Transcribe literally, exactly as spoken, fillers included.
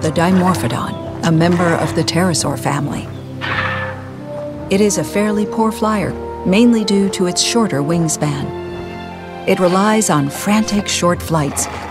the Dimorphodon, a member of the pterosaur family. It is a fairly poor flyer, mainly due to its shorter wingspan. It relies on frantic short flights